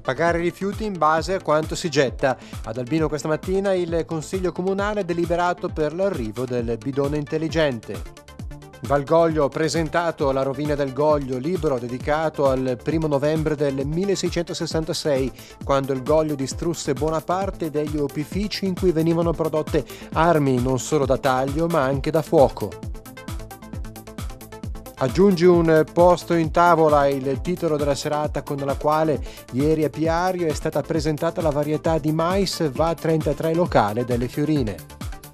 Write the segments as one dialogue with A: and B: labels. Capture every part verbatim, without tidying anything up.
A: Pagare i rifiuti in base a quanto si getta. Ad Albino questa mattina il Consiglio Comunale ha deliberato per l'arrivo del bidone intelligente. Valgoglio ha presentato La rovina del Goglio, libro dedicato al primo novembre del milleseicentosessantasei, quando il Goglio distrusse buona parte degli opifici in cui venivano prodotte armi non solo da taglio ma anche da fuoco. Aggiungi un posto in tavola, il titolo della serata con la quale ieri a Piario è stata presentata la varietà di mais V A trentatré locale delle Fiorine.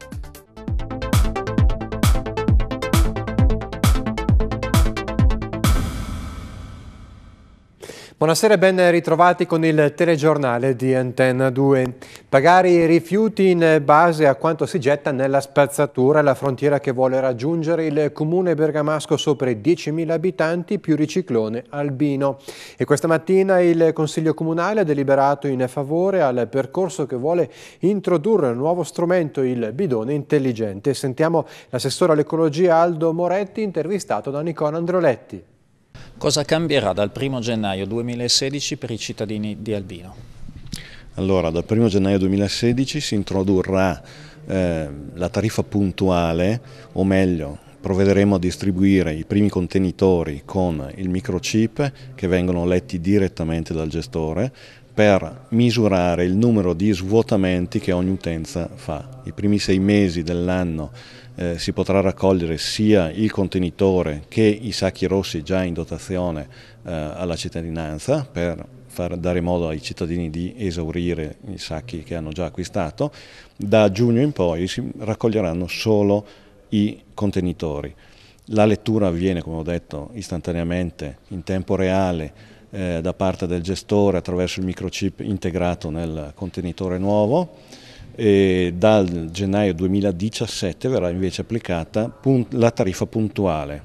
A: Buonasera e ben ritrovati con il telegiornale di Antenna due. Pagare i rifiuti in base a quanto si getta nella spazzatura è la frontiera che vuole raggiungere il comune bergamasco sopra i diecimila abitanti più riciclone Albino. E questa mattina il Consiglio Comunale ha deliberato in favore al percorso che vuole introdurre un nuovo strumento, il bidone intelligente. Sentiamo l'assessore all'ecologia Aldo Moretti, intervistato da Nicola Androletti.
B: Cosa cambierà dal primo gennaio duemilasedici per i cittadini di Albino?
C: Allora, dal primo gennaio duemilasedici si introdurrà eh, la tariffa puntuale, o meglio, provvederemo a distribuire i primi contenitori con il microchip che vengono letti direttamente dal gestore per misurare il numero di svuotamenti che ogni utenza fa. I primi sei mesi dell'anno Eh, si potrà raccogliere sia il contenitore che i sacchi rossi già in dotazione eh, alla cittadinanza per far dare modo ai cittadini di esaurire i sacchi che hanno già acquistato. Da giugno in poi si raccoglieranno solo i contenitori. La lettura avviene, come ho detto, istantaneamente, in tempo reale, eh, da parte del gestore attraverso il microchip integrato nel contenitore nuovo. E dal gennaio duemiladiciassette verrà invece applicata la tariffa puntuale,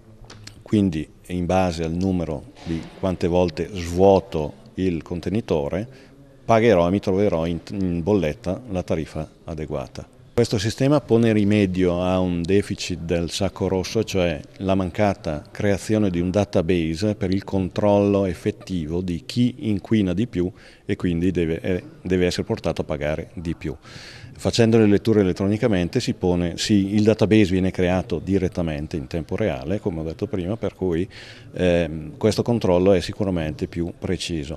C: quindi in base al numero di quante volte svuoto il contenitore pagherò e mi troverò in, in bolletta la tariffa adeguata. Questo sistema pone rimedio a un deficit del sacco rosso, cioè la mancata creazione di un database per il controllo effettivo di chi inquina di più e quindi deve, eh, deve essere portato a pagare di più. Facendo le letture elettronicamente si pone, sì, il database viene creato direttamente in tempo reale, come ho detto prima, per cui eh, questo controllo è sicuramente più preciso.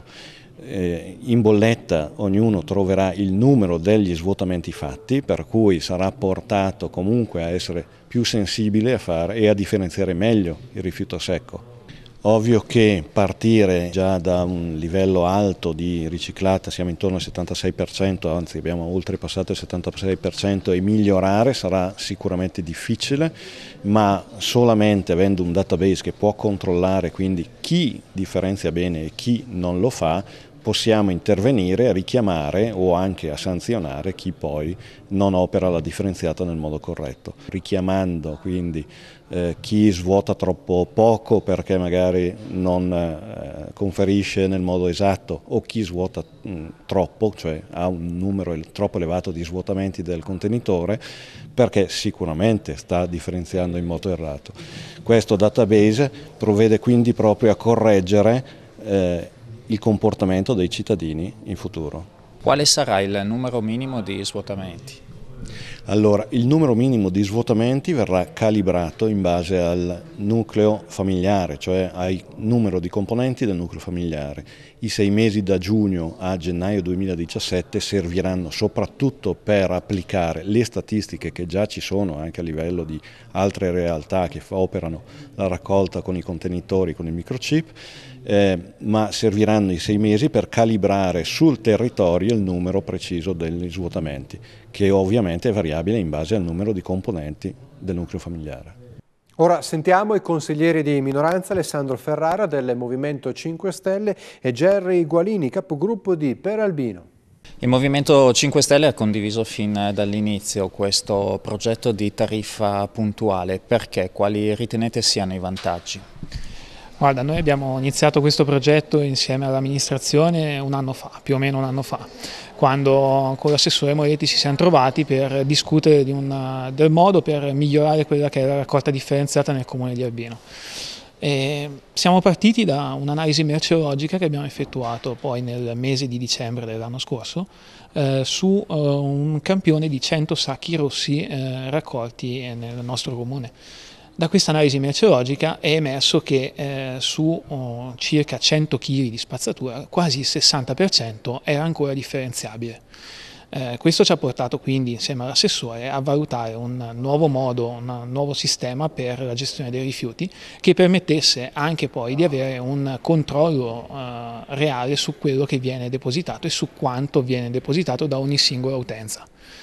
C: Eh, in bolletta ognuno troverà il numero degli svuotamenti fatti, per cui sarà portato comunque a essere più sensibile a fare e a differenziare meglio il rifiuto secco. Ovvio che partire già da un livello alto di riciclata, siamo intorno al settantasei per cento, anzi abbiamo oltrepassato il settantasei per cento, e migliorare sarà sicuramente difficile, ma solamente avendo un database che può controllare quindi chi differenzia bene e chi non lo fa, possiamo intervenire a richiamare o anche a sanzionare chi poi non opera la differenziata nel modo corretto, richiamando quindi eh, chi svuota troppo poco perché magari non eh, conferisce nel modo esatto, o chi svuota mh, troppo, cioè ha un numero troppo elevato di svuotamenti del contenitore perché sicuramente sta differenziando in modo errato. Questo database provvede quindi proprio a correggere eh, il comportamento dei cittadini in futuro.
B: Quale sarà il numero minimo di svuotamenti?
C: Allora, il numero minimo di svuotamenti verrà calibrato in base al nucleo familiare, cioè al numero di componenti del nucleo familiare. I sei mesi da giugno a gennaio duemiladiciassette serviranno soprattutto per applicare le statistiche che già ci sono anche a livello di altre realtà che operano la raccolta con i contenitori, con il microchip, eh, ma serviranno i sei mesi per calibrare sul territorio il numero preciso degli svuotamenti, che ovviamente è variabile in base al numero di componenti del nucleo familiare.
A: Ora sentiamo i consiglieri di minoranza Alessandro Ferrara del Movimento cinque Stelle e Gerry Gualini, capogruppo di Per Albino.
B: Il Movimento cinque Stelle ha condiviso fin dall'inizio questo progetto di tariffa puntuale. Perché? Quali ritenete siano i vantaggi?
D: Guarda, noi abbiamo iniziato questo progetto insieme all'amministrazione un anno fa, più o meno un anno fa, quando con l'assessore Moretti ci siamo trovati per discutere di una, del modo per migliorare quella che è la raccolta differenziata nel comune di Albino. E siamo partiti da un'analisi merceologica che abbiamo effettuato poi nel mese di dicembre dell'anno scorso eh, su eh, un campione di cento sacchi rossi eh, raccolti nel nostro comune. Da questa analisi merceologica è emerso che eh, su oh, circa cento chili di spazzatura quasi il sessanta per cento era ancora differenziabile. Eh, questo ci ha portato quindi insieme all'assessore a valutare un nuovo modo, un nuovo sistema per la gestione dei rifiuti che permettesse anche poi di avere un controllo eh, reale su quello che viene depositato e su quanto viene depositato da ogni singola utenza.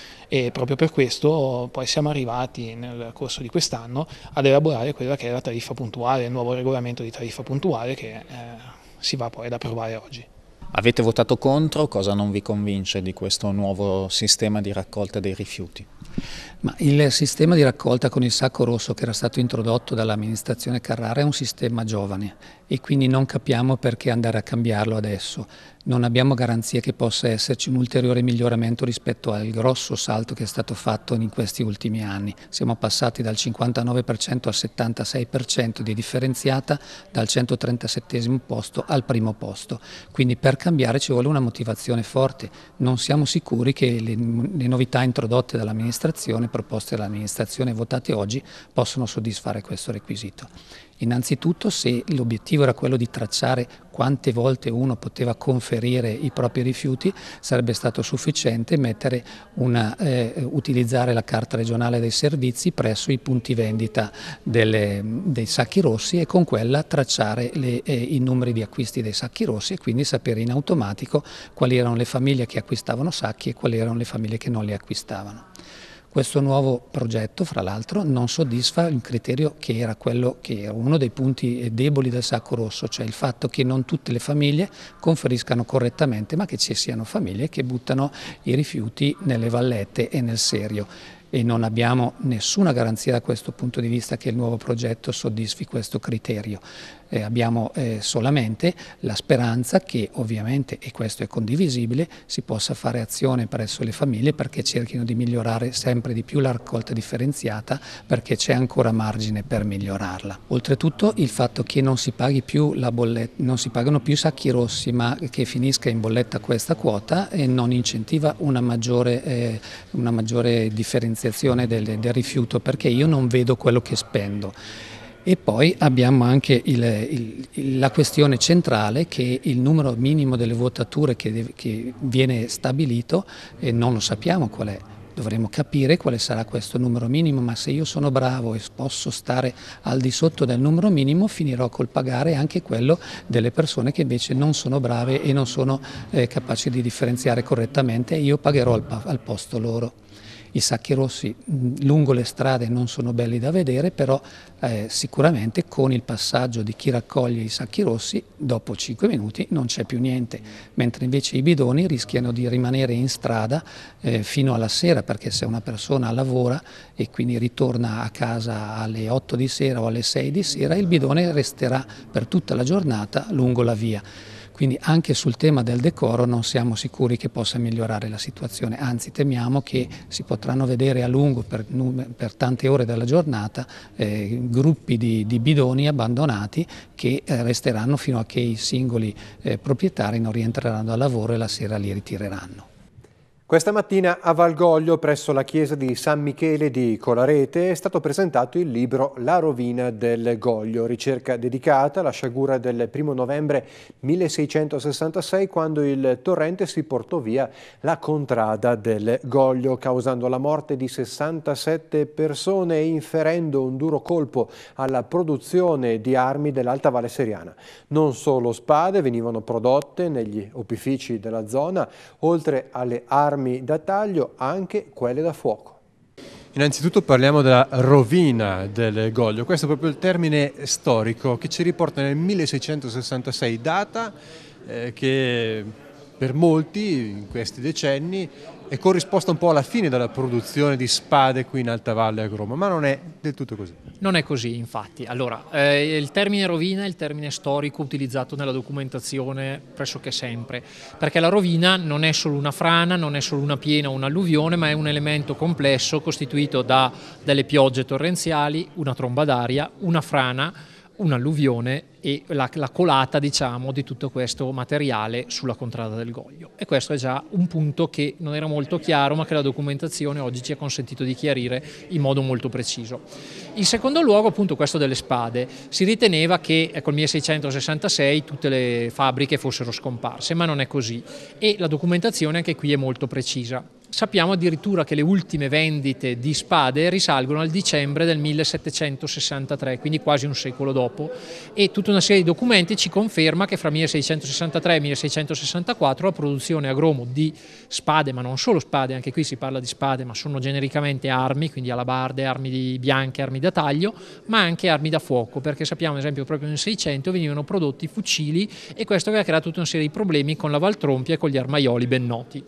D: E proprio per questo poi siamo arrivati nel corso di quest'anno ad elaborare quella che è la tariffa puntuale, il nuovo regolamento di tariffa puntuale che eh, si va poi ad approvare oggi.
B: Avete votato contro, cosa non vi convince di questo nuovo sistema di raccolta dei rifiuti?
E: Ma il sistema di raccolta con il sacco rosso che era stato introdotto dall'amministrazione Carrara è un sistema giovane e quindi non capiamo perché andare a cambiarlo adesso. Non abbiamo garanzie che possa esserci un ulteriore miglioramento rispetto al grosso salto che è stato fatto in questi ultimi anni. Siamo passati dal cinquantanove per cento al settantasei per cento di differenziata, dal centotrentasettesimo posto al primo posto. Quindi per cambiare ci vuole una motivazione forte. Non siamo sicuri che le, le novità introdotte dall'amministrazione, proposte dall'amministrazione e votate oggi, possono soddisfare questo requisito. Innanzitutto, se l'obiettivo era quello di tracciare quante volte uno poteva conferire i propri rifiuti, sarebbe stato sufficiente mettere una, eh, utilizzare la carta regionale dei servizi presso i punti vendita delle, dei sacchi rossi e con quella tracciare le, eh, i numeri di acquisti dei sacchi rossi e quindi sapere in automatico quali erano le famiglie che acquistavano sacchi e quali erano le famiglie che non li acquistavano. Questo nuovo progetto, fra l'altro, non soddisfa il criterio che era quello che era uno dei punti deboli del sacco rosso, cioè il fatto che non tutte le famiglie conferiscano correttamente, ma che ci siano famiglie che buttano i rifiuti nelle vallette e nel serio. E non abbiamo nessuna garanzia da questo punto di vista che il nuovo progetto soddisfi questo criterio. Eh, abbiamo eh, solamente la speranza che ovviamente, e questo è condivisibile, si possa fare azione presso le famiglie perché cerchino di migliorare sempre di più la raccolta differenziata perché c'è ancora margine per migliorarla. Oltretutto il fatto che non si paghi più la bolletta, non si pagano più sacchi rossi ma che finisca in bolletta questa quota e non incentiva una maggiore, eh, una maggiore differenziazione Del, del rifiuto perché io non vedo quello che spendo. E poi abbiamo anche il, il, la questione centrale che il numero minimo delle votature che, deve, che viene stabilito e non lo sappiamo qual è. Dovremo capire quale sarà questo numero minimo, ma se io sono bravo e posso stare al di sotto del numero minimo finirò col pagare anche quello delle persone che invece non sono brave e non sono eh, capaci di differenziare correttamente e io pagherò al, al posto loro. I sacchi rossi lungo le strade non sono belli da vedere, però eh, sicuramente con il passaggio di chi raccoglie i sacchi rossi, dopo cinque minuti non c'è più niente, mentre invece i bidoni rischiano di rimanere in strada eh, fino alla sera, perché se una persona lavora e quindi ritorna a casa alle otto di sera o alle sei di sera, il bidone resterà per tutta la giornata lungo la via. Quindi anche sul tema del decoro non siamo sicuri che possa migliorare la situazione, anzi temiamo che si potranno vedere a lungo per, per tante ore della giornata eh, gruppi di, di bidoni abbandonati che eh, resteranno fino a che i singoli eh, proprietari non rientreranno al lavoro e la sera li ritireranno.
A: Questa mattina a Valgoglio, presso la chiesa di San Michele di Colarete, è stato presentato il libro La rovina del Goglio, ricerca dedicata alla sciagura del primo novembre milleseicentosessantasei, quando il torrente si portò via la contrada del Goglio, causando la morte di sessantasette persone e inferendo un duro colpo alla produzione di armi dell'Alta Valle Seriana. Non solo spade venivano prodotte negli opifici della zona, oltre alle armi da taglio, anche quelle da fuoco. Innanzitutto parliamo della rovina del Goglio. Questo è proprio il termine storico che ci riporta nel milleseicentosessantasei, data eh, che per molti in questi decenni è corrisposta un po' alla fine della produzione di spade qui in Alta Valle a Groma, ma non è del tutto così.
F: Non è così, infatti. Allora, eh, il termine rovina è il termine storico utilizzato nella documentazione pressoché sempre, perché la rovina non è solo una frana, non è solo una piena o un'alluvione, ma è un elemento complesso costituito da delle piogge torrenziali, una tromba d'aria, una frana un'alluvione e la, la colata, diciamo, di tutto questo materiale sulla contrada del Goglio. E questo è già un punto che non era molto chiaro, ma che la documentazione oggi ci ha consentito di chiarire in modo molto preciso. In secondo luogo, appunto, questo delle spade. Si riteneva che col milleseicentosessantasei tutte le fabbriche fossero scomparse, ma non è così. E la documentazione anche qui è molto precisa. Sappiamo addirittura che le ultime vendite di spade risalgono al dicembre del millesettecentosessantatré, quindi quasi un secolo dopo, e tutta una serie di documenti ci conferma che fra milleseicentosessantatré e milleseicentosessantaquattro la produzione a Gromo di spade, ma non solo spade, anche qui si parla di spade, ma sono genericamente armi, quindi alabarde, armi di bianche, armi da taglio, ma anche armi da fuoco, perché sappiamo ad esempio proprio nel Seicento venivano prodotti fucili, e questo aveva creato tutta una serie di problemi con la Valtrompia e con gli armaioli ben noti.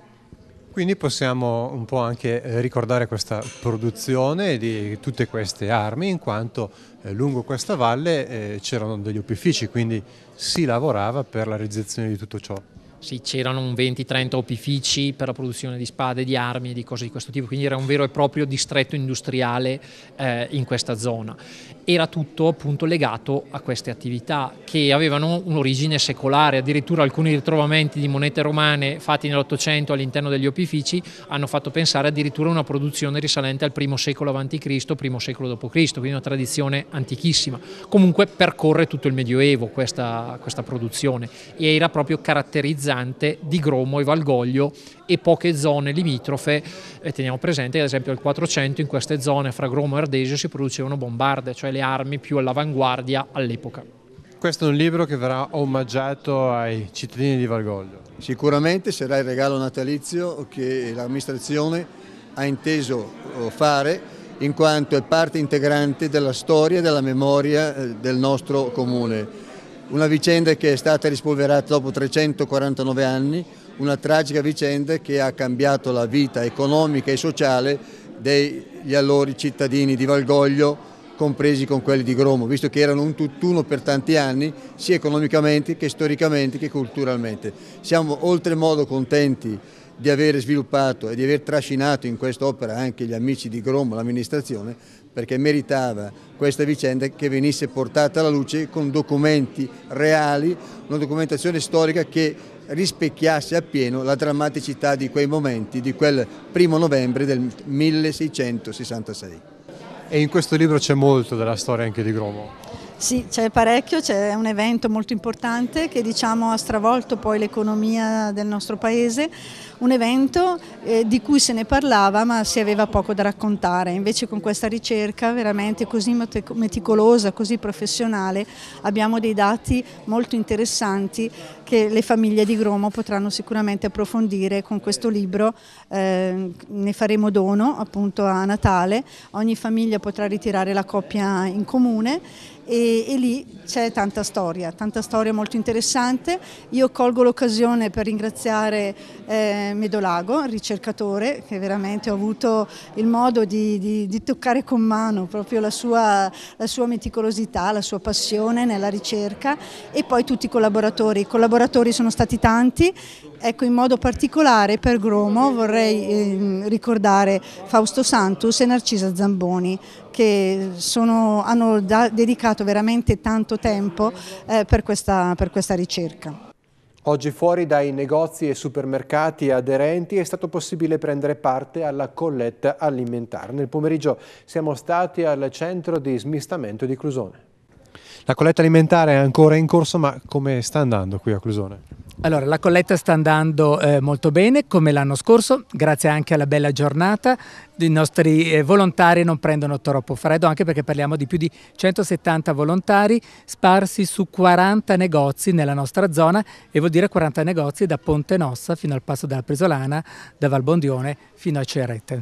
A: Quindi possiamo un po' anche ricordare questa produzione di tutte queste armi, in quanto eh, lungo questa valle eh, c'erano degli opifici, quindi si lavorava per la realizzazione di tutto ciò.
F: Sì, c'erano un venti trenta opifici per la produzione di spade, di armi e di cose di questo tipo, quindi era un vero e proprio distretto industriale eh, in questa zona. Era tutto appunto legato a queste attività che avevano un'origine secolare, addirittura alcuni ritrovamenti di monete romane fatti nell'Ottocento all'interno degli opifici hanno fatto pensare addirittura a una produzione risalente al primo secolo avanti Cristo, primo secolo dopo Cristo, quindi una tradizione antichissima. Comunque percorre tutto il Medioevo questa, questa produzione e era proprio caratterizzante di Gromo e Valgoglio e poche zone limitrofe. E teniamo presente ad esempio nel quattrocento in queste zone fra Gromo e Ardesio si producevano bombarde, cioè le armi più all'avanguardia all'epoca.
A: Questo è un libro che verrà omaggiato ai cittadini di Valgoglio.
G: Sicuramente sarà il regalo natalizio che l'amministrazione ha inteso fare, in quanto è parte integrante della storia e della memoria del nostro comune. Una vicenda che è stata rispolverata dopo trecentoquarantanove anni, una tragica vicenda che ha cambiato la vita economica e sociale degli allori cittadini di Valgoglio, compresi con quelli di Gromo, visto che erano un tutt'uno per tanti anni, sia economicamente che storicamente che culturalmente. Siamo oltremodo contenti di aver sviluppato e di aver trascinato in quest'opera anche gli amici di Gromo, l'amministrazione, perché meritava questa vicenda che venisse portata alla luce con documenti reali, una documentazione storica che rispecchiasse appieno la drammaticità di quei momenti, di quel primo novembre del milleseicentosessantasei.
A: E in questo libro c'è molto della storia anche di Gromo.
H: Sì, c'è parecchio, c'è un evento molto importante che diciamo ha stravolto poi l'economia del nostro paese, un evento eh, di cui se ne parlava ma si aveva poco da raccontare, invece con questa ricerca veramente così meticolosa, così professionale abbiamo dei dati molto interessanti che le famiglie di Gromo potranno sicuramente approfondire con questo libro, eh, ne faremo dono appunto a Natale, ogni famiglia potrà ritirare la coppia in comune. E, e lì c'è tanta storia, tanta storia molto interessante. Io colgo l'occasione per ringraziare eh, Medolago, il ricercatore, che veramente ho avuto il modo di, di, di toccare con mano proprio la sua, la sua meticolosità, la sua passione nella ricerca, e poi tutti i collaboratori. I collaboratori sono stati tanti. Ecco, in modo particolare per Gromo vorrei eh, ricordare Fausto Santus e Narcisa Zamboni, che sono, hanno da, dedicato veramente tanto tempo eh, per, questa, per questa ricerca.
A: Oggi fuori dai negozi e supermercati aderenti è stato possibile prendere parte alla colletta alimentare. Nel pomeriggio siamo stati al centro di smistamento di Clusone. La colletta alimentare è ancora in corso, ma come sta andando qui a Clusone?
I: Allora, la colletta sta andando eh, molto bene, come l'anno scorso, grazie anche alla bella giornata. I nostri eh, volontari non prendono troppo freddo, anche perché parliamo di più di centosettanta volontari sparsi su quaranta negozi nella nostra zona, e vuol dire quaranta negozi da Ponte Nossa fino al Passo della Presolana, da Valbondione fino a Cerrete.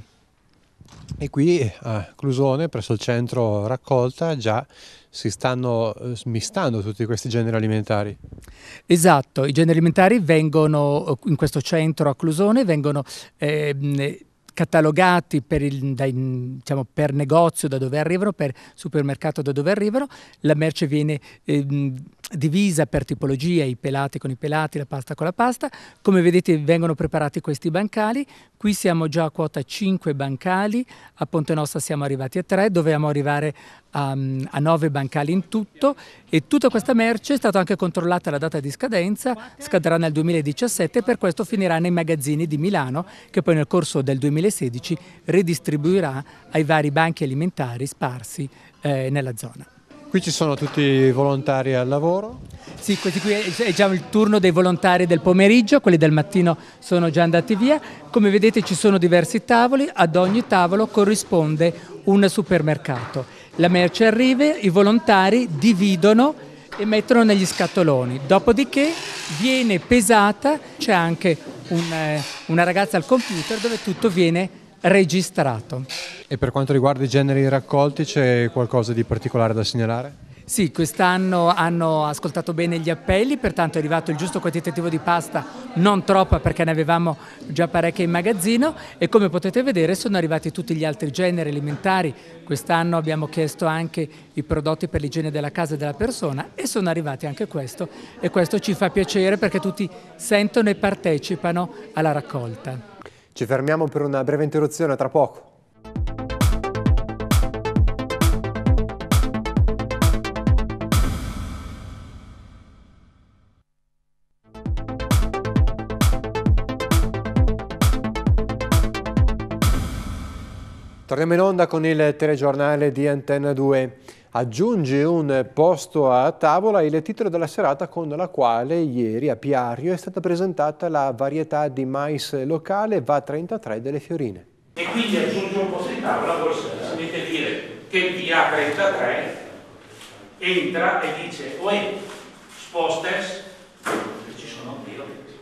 A: E qui a Clusone, presso il centro raccolta, già si stanno smistando tutti questi generi alimentari.
I: Esatto, i generi alimentari vengono in questo centro a Clusone, vengono eh, catalogati per, il, dai, diciamo, per negozio da dove arrivano, per supermercato da dove arrivano. La merce viene eh, divisa per tipologia, i pelati con i pelati, la pasta con la pasta. Come vedete vengono preparati questi bancali, qui siamo già a quota cinque bancali, a Ponte Nostra siamo arrivati a tre, dovevamo arrivare a, a nove bancali in tutto, e tutta questa merce è stata anche controllata la data di scadenza, scadrà nel duemiladiciassette e per questo finirà nei magazzini di Milano, che poi nel corso del duemilasedici ridistribuirà ai vari banchi alimentari sparsi eh, nella zona.
A: Qui ci sono tutti i volontari al lavoro?
I: Sì, questi qui è già il turno dei volontari del pomeriggio, quelli del mattino sono già andati via. Come vedete ci sono diversi tavoli, ad ogni tavolo corrisponde un supermercato. La merce arriva, i volontari dividono e mettono negli scatoloni, dopodiché viene pesata, c'è anche un, eh, una ragazza al computer dove tutto viene registrato.
A: E per quanto riguarda i generi raccolti c'è qualcosa di particolare da segnalare?
I: Sì, quest'anno hanno ascoltato bene gli appelli, pertanto è arrivato il giusto quantitativo di pasta, non troppa perché ne avevamo già parecchia in magazzino, e come potete vedere sono arrivati tutti gli altri generi alimentari. Quest'anno abbiamo chiesto anche i prodotti per l'igiene della casa e della persona e sono arrivati anche questo, e questo ci fa piacere perché tutti sentono e partecipano alla raccolta.
A: Ci fermiamo per una breve interruzione, tra poco. Torniamo in onda con il telegiornale di Antenna due. Aggiunge un posto a tavola il titolo della serata con la quale ieri a Piario è stata presentata la varietà di mais locale V A trentatré delle Fiorine.
J: E quindi aggiunge un posto di tavola vuol semplicemente dire che il V A trentatré entra e dice oe, spostes, ci sono io.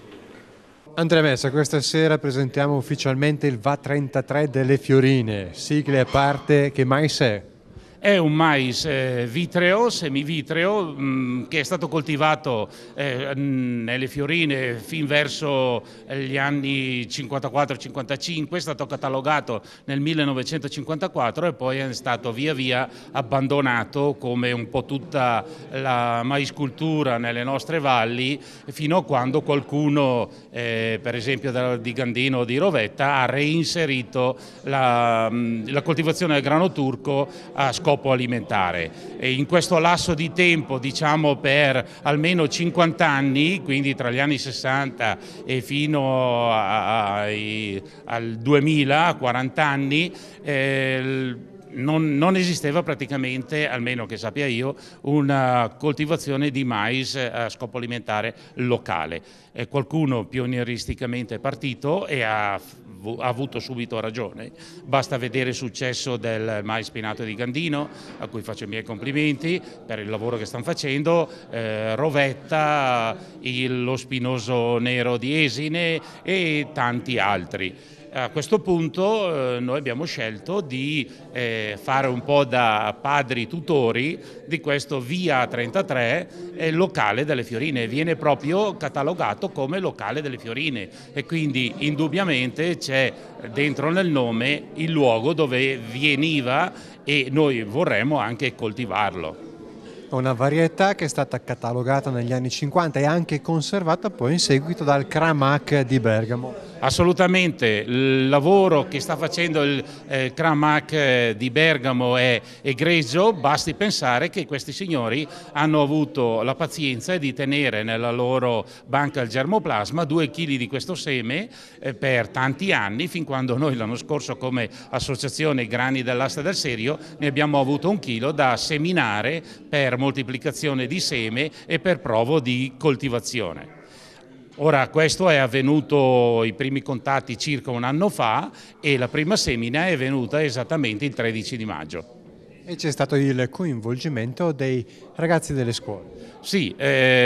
A: Andrea Messa, questa sera presentiamo ufficialmente il V A trentatré delle Fiorine. Sigle a parte, che mais è?
J: È un mais eh, vitreo, semivitreo, mh, che è stato coltivato eh, nelle Fiorine fin verso gli anni cinquantaquattro cinquantacinque, è stato catalogato nel millenovecentocinquantaquattro e poi è stato via via abbandonato, come un po' tutta la maiscultura nelle nostre valli, fino a quando qualcuno, eh, per esempio da, di Gandino o di Rovetta, ha reinserito la, la coltivazione del grano turco a scopo alimentare. E in questo lasso di tempo, diciamo per almeno cinquanta anni, quindi tra gli anni sessanta e fino a, a, ai, al duemila, quaranta anni, eh, Non, non esisteva praticamente, almeno che sappia io, una coltivazione di mais a scopo alimentare locale. E qualcuno pionieristicamente è partito e ha, ha avuto subito ragione. Basta vedere il successo del mais spinato di Gandino, a cui faccio i miei complimenti per il lavoro che stanno facendo, eh, Rovetta, il, lo spinoso nero di Esine e tanti altri. A questo punto eh, noi abbiamo scelto di eh, fare un po' da padri tutori di questo V A trentatré eh, locale delle Fiorine. Viene proprio catalogato come locale delle Fiorine e quindi indubbiamente c'è dentro nel nome il luogo dove veniva e noi vorremmo anche coltivarlo.
A: Una varietà che è stata catalogata negli anni cinquanta e anche conservata poi in seguito dal Cramac di Bergamo.
J: Assolutamente, il lavoro che sta facendo il eh, Cramac di Bergamo è egregio, basti pensare che questi signori hanno avuto la pazienza di tenere nella loro banca il germoplasma due chili di questo seme eh, per tanti anni, fin quando noi l'anno scorso come associazione Grani dell'Asta del Serio ne abbiamo avuto un chilo da seminare per moltiplicazione di seme e per provo di coltivazione. Ora questo è avvenuto, i primi contatti circa un anno fa e la prima semina è venuta esattamente il tredici di maggio.
A: E c'è stato il coinvolgimento dei ragazzi delle scuole.
J: Sì,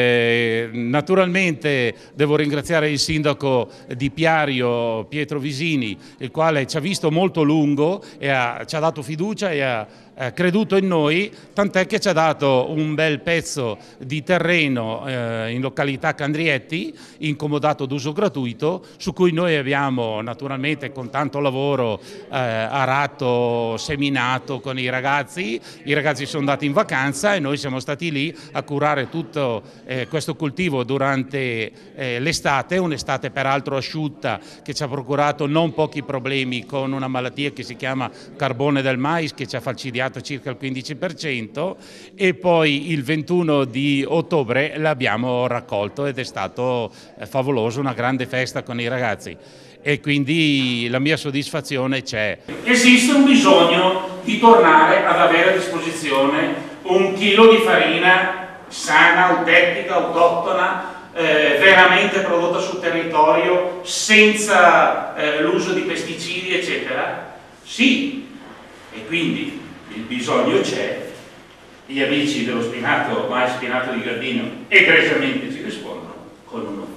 J: eh, naturalmente devo ringraziare il sindaco di Piario, Pietro Visini, il quale ci ha visto molto lungo e ha, ci ha dato fiducia e ha eh, creduto in noi, tant'è che ci ha dato un bel pezzo di terreno eh, in località Candrietti, incomodato d'uso gratuito, su cui noi abbiamo naturalmente con tanto lavoro eh, arato, seminato con i ragazzi. I ragazzi sono andati in vacanza e noi siamo siamo stati lì a curare tutto eh, questo cultivo durante eh, l'estate, un'estate peraltro asciutta che ci ha procurato non pochi problemi con una malattia che si chiama carbone del mais che ci ha falcidiato circa il quindici per cento, e poi il ventuno di ottobre l'abbiamo raccolto ed è stato eh, favoloso, una grande festa con i ragazzi. E quindi la mia soddisfazione c'è.
K: Esiste un bisogno di tornare ad avere a disposizione un chilo di farina sana, autentica, autoctona, eh, veramente prodotta sul territorio, senza eh, l'uso di pesticidi, eccetera? Sì, e quindi il bisogno c'è. Gli amici dello spinato, mais spinato di Gardino, egregiamente ci rispondono con un'offerta.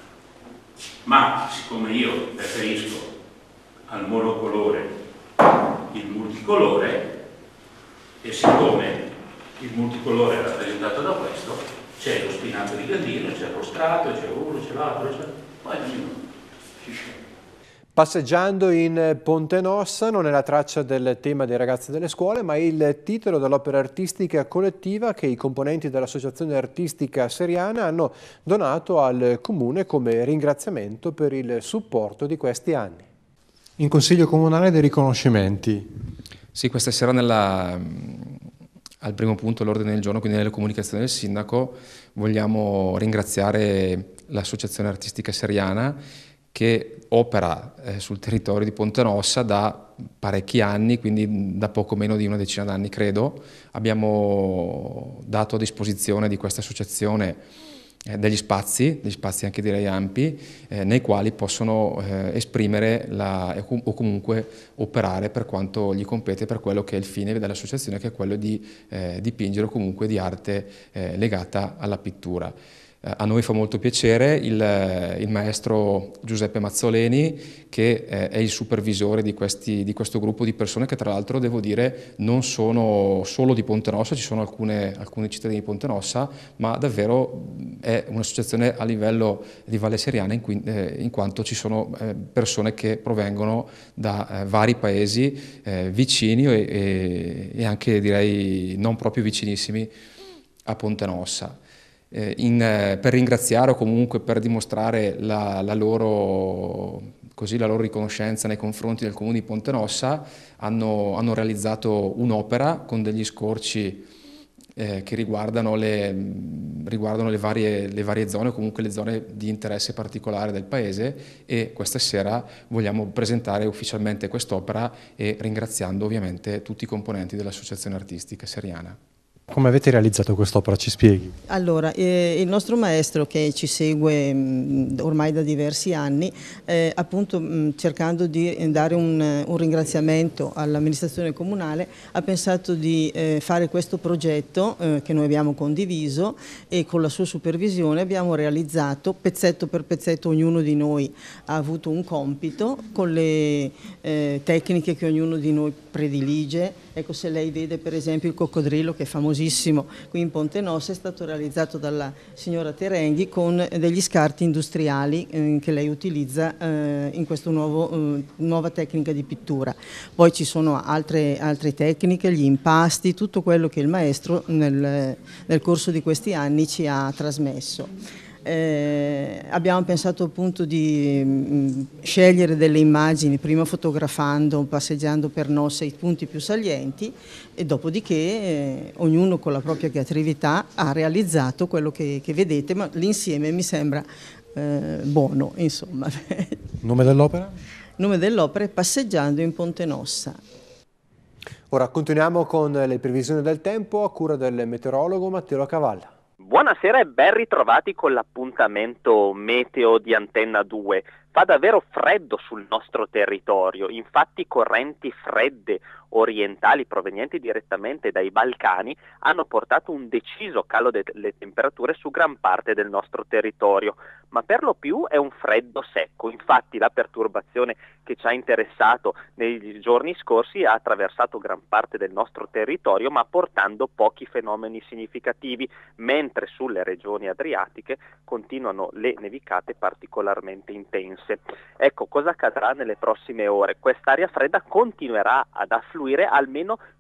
K: Ma siccome io preferisco al monocolore il multicolore, e siccome il multicolore è rappresentato da questo, c'è lo spinato di Gardino, c'è lo strato, c'è uno, c'è l'altro, poi ognuno si sceglie.
A: Passeggiando in Ponte Nossa non è la traccia del tema dei ragazzi delle scuole, ma il titolo dell'opera artistica collettiva che i componenti dell'Associazione Artistica Seriana hanno donato al Comune come ringraziamento per il supporto di questi anni. In Consiglio Comunale dei riconoscimenti.
L: Sì, questa sera nella, al primo punto all'ordine del giorno, quindi nelle comunicazioni del Sindaco, vogliamo ringraziare l'Associazione Artistica Seriana che opera eh, sul territorio di Ponte Nossa da parecchi anni, quindi da poco meno di una decina d'anni credo. Abbiamo dato a disposizione di questa associazione eh, degli spazi, degli spazi anche direi ampi, eh, nei quali possono eh, esprimere la, o comunque operare per quanto gli compete, per quello che è il fine dell'associazione, che è quello di eh, dipingere o comunque di arte eh, legata alla pittura. A noi fa molto piacere il, il maestro Giuseppe Mazzoleni, che eh, è il supervisore di, questi, di questo gruppo di persone che tra l'altro devo dire non sono solo di Ponte Nossa, ci sono alcune, alcuni cittadini di Ponte Nossa, ma davvero è un'associazione a livello di Valle Seriana in, cui, eh, in quanto ci sono eh, persone che provengono da eh, vari paesi eh, vicini e, e, e anche direi non proprio vicinissimi a Ponte Nossa. In, eh, per ringraziare o comunque per dimostrare la, la, loro, così, la loro riconoscenza nei confronti del Comune di Ponte Nossa, hanno, hanno realizzato un'opera con degli scorci eh, che riguardano, le, riguardano le, varie, le varie zone o comunque le zone di interesse particolare del paese, e questa sera vogliamo presentare ufficialmente quest'opera e ringraziando ovviamente tutti i componenti dell'Associazione Artistica Seriana.
A: Come avete realizzato quest'opera? Ci spieghi?
M: Allora, eh, il nostro maestro che ci segue mh, ormai da diversi anni, eh, appunto mh, cercando di dare un, un ringraziamento all'amministrazione comunale, ha pensato di eh, fare questo progetto eh, che noi abbiamo condiviso, e con la sua supervisione abbiamo realizzato pezzetto per pezzetto. Ognuno di noi ha avuto un compito con le eh, tecniche che ognuno di noi predilige. Ecco, se lei vede per esempio il coccodrillo, che è famosissimo qui in Ponte Nossa, è stato realizzato dalla signora Terenghi con degli scarti industriali eh, che lei utilizza eh, in questa eh, nuova tecnica di pittura. Poi ci sono altre, altre tecniche, gli impasti, tutto quello che il maestro nel, nel corso di questi anni ci ha trasmesso. Eh, abbiamo pensato appunto di mh, scegliere delle immagini, prima fotografando, passeggiando per Nossa i punti più salienti, e dopodiché eh, ognuno con la propria creatività ha realizzato quello che, che vedete, ma l'insieme mi sembra eh, buono, insomma.
A: Nome dell'opera?
M: Nome dell'opera è Passeggiando in Ponte Nossa.
A: Ora continuiamo con le previsioni del tempo a cura del meteorologo Matteo Cavalla.
N: Buonasera e ben ritrovati con l'appuntamento meteo di Antenna due. Fa davvero freddo sul nostro territorio, infatti correnti fredde orientali provenienti direttamente dai Balcani hanno portato un deciso calo delle temperature su gran parte del nostro territorio, ma per lo più è un freddo secco. Infatti la perturbazione che ci ha interessato nei giorni scorsi ha attraversato gran parte del nostro territorio, ma portando pochi fenomeni significativi, mentre sulle regioni adriatiche continuano le nevicate particolarmente intense. Ecco cosa accadrà nelle prossime ore. Quest'aria fredda continuerà ad affluire almeno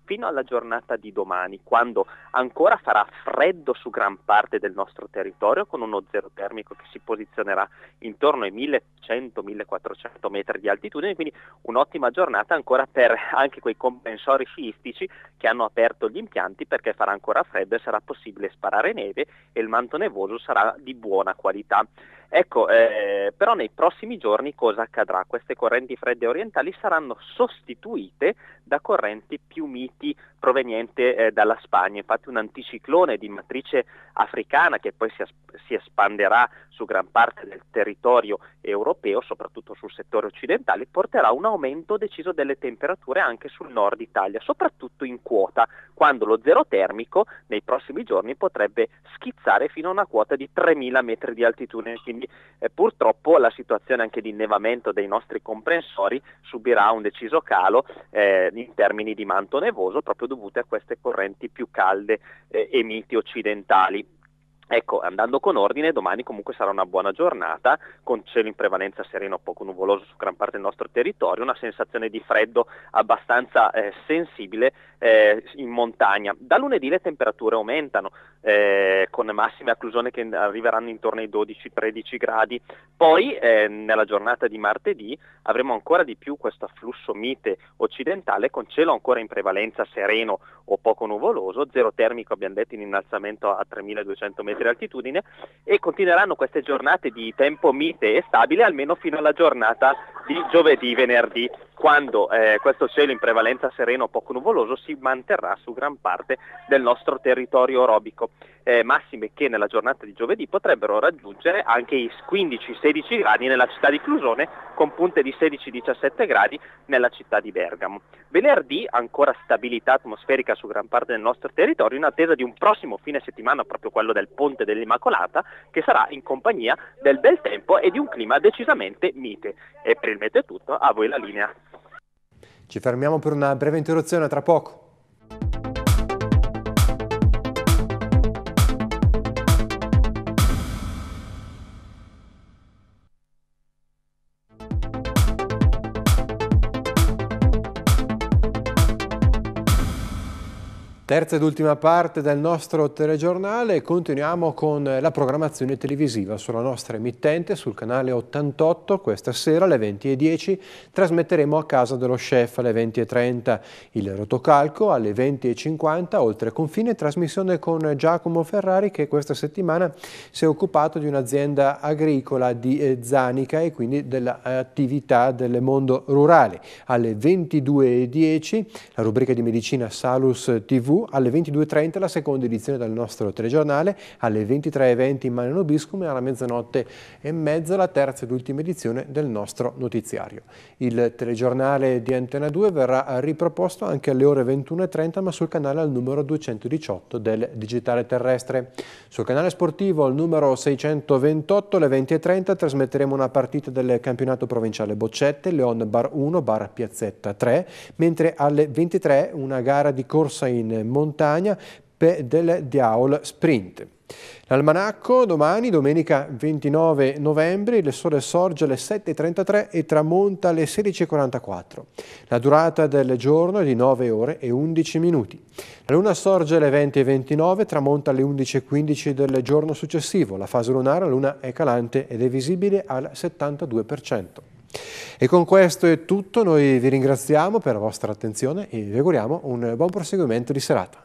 N: fino alla giornata di domani, quando ancora farà freddo su gran parte del nostro territorio, con uno zero termico che si posizionerà intorno ai millecento millequattrocento metri di altitudine, quindi un'ottima giornata ancora per anche quei comprensori sciistici che hanno aperto gli impianti, perché farà ancora freddo e sarà possibile sparare neve e il manto nevoso sarà di buona qualità. Ecco, eh, però nei prossimi giorni cosa accadrà? Queste correnti fredde orientali saranno sostituite da correnti più miti proveniente eh, dalla Spagna. Infatti un anticiclone di matrice africana, che poi si, as- si espanderà su gran parte del territorio europeo, soprattutto sul settore occidentale, porterà un aumento deciso delle temperature anche sul nord Italia, soprattutto in quota, quando lo zero termico nei prossimi giorni potrebbe schizzare fino a una quota di tremila metri di altitudine. Quindi eh, purtroppo la situazione anche di innevamento dei nostri comprensori subirà un deciso calo eh, in termini di manto nevoso, proprio dovute a queste correnti più calde eh, e miti occidentali. Ecco, andando con ordine, domani comunque sarà una buona giornata, con cielo in prevalenza sereno, poco nuvoloso su gran parte del nostro territorio, una sensazione di freddo abbastanza eh, sensibile eh, in montagna. Da lunedì le temperature aumentano, eh, con massime a Clusone che arriveranno intorno ai dodici tredici gradi. Poi eh, nella giornata di martedì avremo ancora di più questo afflusso mite occidentale, con cielo ancora in prevalenza sereno o poco nuvoloso, zero termico abbiamo detto in innalzamento a tremiladuecento metri di altitudine, e continueranno queste giornate di tempo mite e stabile almeno fino alla giornata di giovedì venerdì, quando eh, questo cielo in prevalenza sereno o poco nuvoloso si manterrà su gran parte del nostro territorio orobico. Eh, massime che nella giornata di giovedì potrebbero raggiungere anche i quindici sedici gradi nella città di Clusone, con punte di sedici diciassette gradi nella città di Bergamo. Venerdì ancora stabilità atmosferica su gran parte del nostro territorio, in attesa di un prossimo fine settimana, proprio quello del Ponte dell'Immacolata, che sarà in compagnia del bel tempo e di un clima decisamente mite. E per il meteo è tutto, a voi la linea.
A: Ci fermiamo per una breve interruzione, tra poco. Terza ed ultima parte del nostro telegiornale, continuiamo con la programmazione televisiva sulla nostra emittente, sul canale ottantotto. Questa sera alle venti e dieci trasmetteremo A casa dello chef, alle venti e trenta il rotocalco, alle venti e cinquanta Oltre confine, trasmissione con Giacomo Ferrari, che questa settimana si è occupato di un'azienda agricola di Zanica e quindi dell'attività del mondo rurale. Alle ventidue e dieci la rubrica di medicina Salus tivù, alle ventidue e trenta la seconda edizione del nostro telegiornale, alle ventitré e venti Mane Nobiscum e alla mezzanotte e mezza la terza ed ultima edizione del nostro notiziario. Il telegiornale di Antena due verrà riproposto anche alle ore ventuno e trenta, ma sul canale al numero duecentodiciotto del digitale terrestre. Sul canale sportivo al numero seicentoventotto alle venti e trenta trasmetteremo una partita del campionato provinciale Boccette, Leon Bar uno, Bar Piazzetta tre, mentre alle ventitré una gara di corsa in montagna del Diaol Sprint. L'almanacco domani, domenica ventinove novembre, il sole sorge alle sette e trentatré e tramonta alle sedici e quarantaquattro. La durata del giorno è di nove ore e undici minuti. La luna sorge alle venti e ventinove, tramonta alle undici e quindici del giorno successivo. La fase lunare, la luna è calante ed è visibile al settantadue per cento. E con questo è tutto, noi vi ringraziamo per la vostra attenzione e vi auguriamo un buon proseguimento di serata.